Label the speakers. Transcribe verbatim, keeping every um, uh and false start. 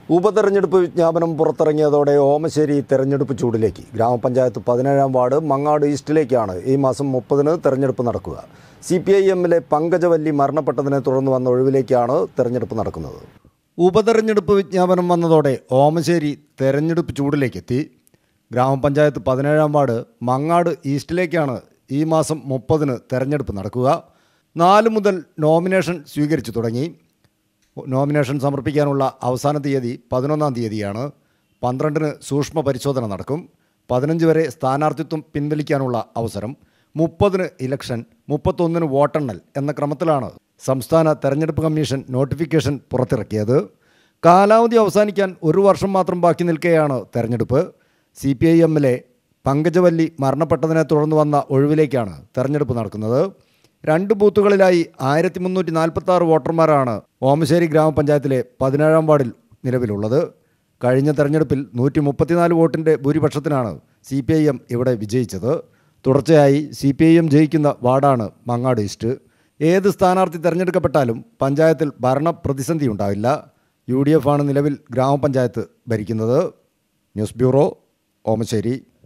Speaker 1: ഉപതെരഞ്ഞെടുപ്പ് വിജ്ഞാപനം പുറത്തിറങ്ങിയതോടെ ഓമശ്ശേരി തെരഞ്ഞെടുപ്പ് ചൂടിലേക്ക്. ഗ്രാമപഞ്ചായത്ത് പതിനേഴാം വാർഡ് മങ്ങാട് ഈസ്റ്റിലേക്കാണ് ഈ മാസം മുപ്പതിന് തെരഞ്ഞെടുപ്പ് നടക്കുക. സി പി ഐ എമ്മിലെ പങ്കജവല്ലി മരണപ്പെട്ടതിനെ തുടർന്ന് വന്ന ഒഴിവിലേക്കാണ് തെരഞ്ഞെടുപ്പ് നടക്കുന്നത്. ഉപതെരഞ്ഞെടുപ്പ് വിജ്ഞാപനം വന്നതോടെ ഓമശ്ശേരി തെരഞ്ഞെടുപ്പ് ചൂടിലേക്കെത്തി. ഗ്രാമപഞ്ചായത്ത് പതിനേഴാം വാർഡ് മങ്ങാട് ഈസ്റ്റിലേക്കാണ് ഈ മാസം മുപ്പതിന് തെരഞ്ഞെടുപ്പ് നടക്കുക. നാല് മുതൽ നോമിനേഷൻ സ്വീകരിച്ചു തുടങ്ങി. നോമിനേഷൻ സമർപ്പിക്കാനുള്ള അവസാന തീയതി പതിനൊന്നാം തീയതിയാണ്. പന്ത്രണ്ടിന് സൂക്ഷ്മ പരിശോധന നടക്കും. പതിനഞ്ച് വരെ സ്ഥാനാർത്ഥിത്വം പിൻവലിക്കാനുള്ള അവസരം. മുപ്പതിന് ഇലക്ഷൻ, മുപ്പത്തൊന്നിന് വോട്ടെണ്ണൽ എന്ന ക്രമത്തിലാണ് സംസ്ഥാന തെരഞ്ഞെടുപ്പ് കമ്മീഷൻ നോട്ടിഫിക്കേഷൻ പുറത്തിറക്കിയത്. കാലാവധി അവസാനിക്കാൻ ഒരു വർഷം മാത്രം ബാക്കി നിൽക്കെയാണ് തെരഞ്ഞെടുപ്പ്. സി പി ഐ എമ്മിലെ പങ്കജവല്ലി മരണപ്പെട്ടതിനെ തുടർന്ന് വന്ന ഒഴിവിലേക്കാണ് തെരഞ്ഞെടുപ്പ് നടക്കുന്നത്. രണ്ട് ബൂത്തുകളിലായി ആയിരത്തി മുന്നൂറ്റി നാൽപ്പത്തി ആറ് വോട്ടർമാരാണ് ഓമശ്ശേരി ഗ്രാമപഞ്ചായത്തിലെ പതിനേഴാം വാർഡിൽ നിലവിലുള്ളത്. കഴിഞ്ഞ തെരഞ്ഞെടുപ്പിൽ നൂറ്റി മുപ്പത്തിനാല് വോട്ടിൻ്റെ ഭൂരിപക്ഷത്തിനാണ് സി പി ഐ എം ഇവിടെ വിജയിച്ചത്. തുടർച്ചയായി സി പി ഐ എം ജയിക്കുന്ന വാർഡാണ് മങ്ങാട് ഈസ്റ്റ്. ഏത് സ്ഥാനാർത്ഥി തിരഞ്ഞെടുക്കപ്പെട്ടാലും പഞ്ചായത്തിൽ ഭരണ പ്രതിസന്ധി ഉണ്ടാവില്ല. യു ഡി എഫ് ആണ് നിലവിൽ ഗ്രാമപഞ്ചായത്ത് ഭരിക്കുന്നത്. News bureau, Omassery.